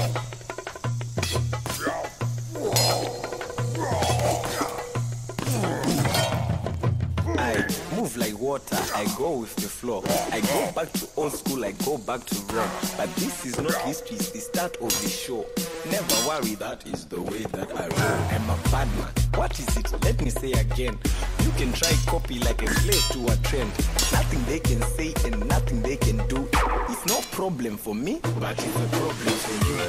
I move like water, I go with the flow. I go back to old school, I go back to Rome. But this is not history, it's the start of the show. Never worry, that is the way that I roll. I'm a bad man. What is it? Let me say again. You can try copy like a slave to a trend. Nothing they can say and nothing they can do. It's no problem for me, but it's a problem for you.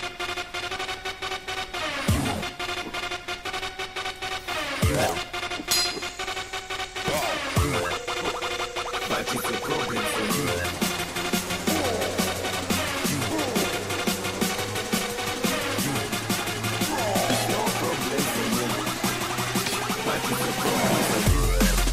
But it's a problem for you. It's no problem for me. But it's a problem for you.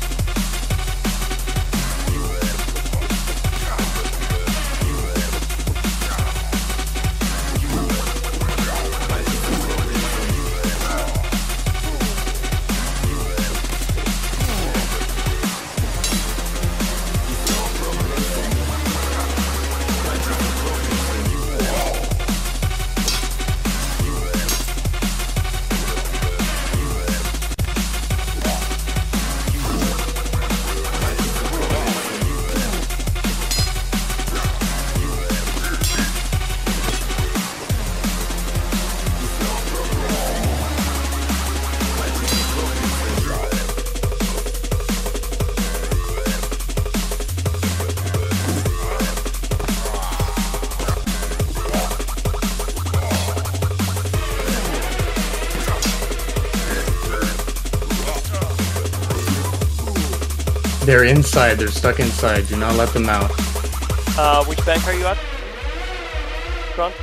They're inside, they're stuck inside, do not let them out. Which bank are you at? Ron?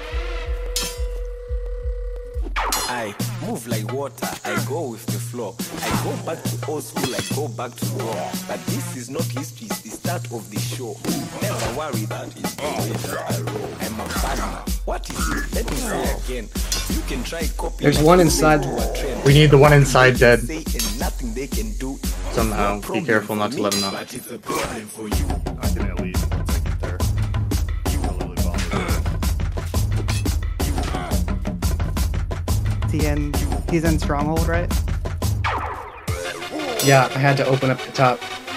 I move like water, I go with the flow. I go back to old school, I go back to Rome. But this is not history, it's the start of the show. Never worry, that is the way that I roll. I'm a bad man. What is it? Let me say again. You can try copy. There's one inside. We need the one inside dead. Say and nothing they can do. Somehow, be careful not to let him out. But it's a problem for you. I can at least once I get there. He's in stronghold, right? Yeah, I had to open up the top.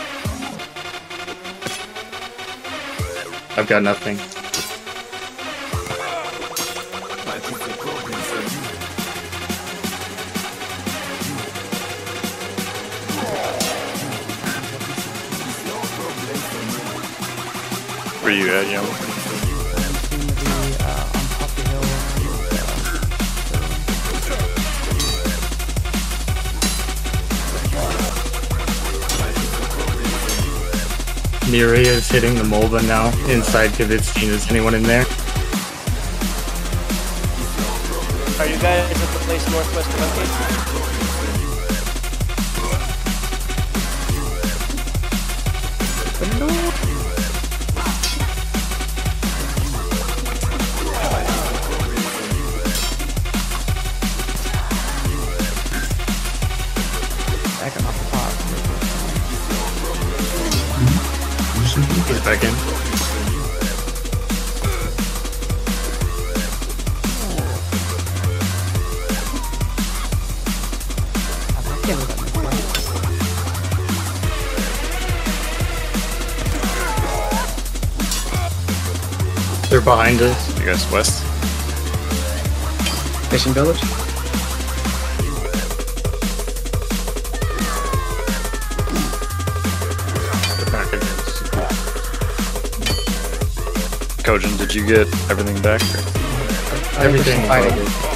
I've got nothing. But it's a problem for you. It's no problem for me. Where you at, young? Seem to be on top of the hill. Miria is hitting the MOBA now, inside Kivitstein. Is anyone in there? Are you guys at the place northwest of Uncage? Back off the pot. He's back in. They're behind us. You guys west? Fishing village? They're back against. Kojin, did you get everything back? Everything. Everything.